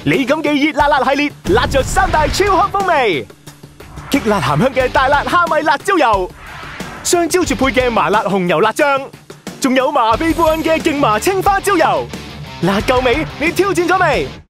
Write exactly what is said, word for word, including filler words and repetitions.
你咁嘅熱辣辣系列，辣着三大超香風味，激辣鹹香嘅大辣蝦米辣椒油，雙椒絕配嘅麻辣紅油辣醬，仲有麻痹過癮嘅勁麻青花椒油，辣夠味，你挑戰咗未？